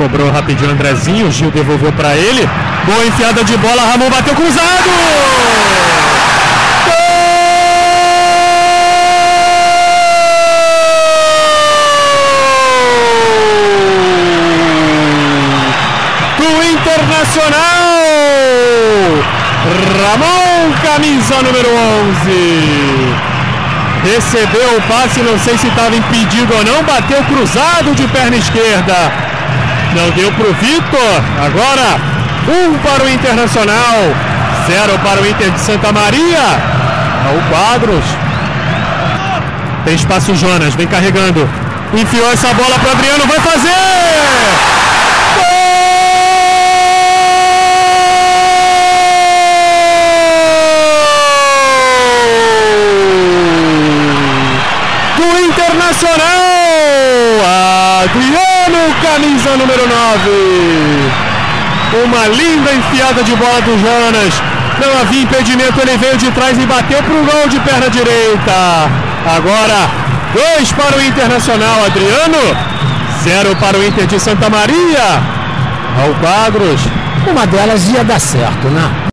Cobrou rapidinho o Andrezinho, o Gil devolveu para ele. Boa enfiada de bola, Ramon bateu cruzado! Do Internacional! Ramon, camisa número 11. Recebeu o passe, não sei se estava impedido ou não, bateu cruzado de perna esquerda. Não deu para o Vitor. Agora, 1 para o Internacional, 0 para o Inter de Santa Maria. O Quadros. Tem espaço o Jonas, vem carregando. Enfiou essa bola para Adriano, vai fazer! Internacional, Adriano, camisa número 9. Uma linda enfiada de bola do Jonas. Não havia impedimento, ele veio de trás e bateu para o gol de perna direita. Agora 2 para o Internacional, Adriano, 0 para o Inter de Santa Maria. Ao Quadros. Uma delas ia dar certo, né?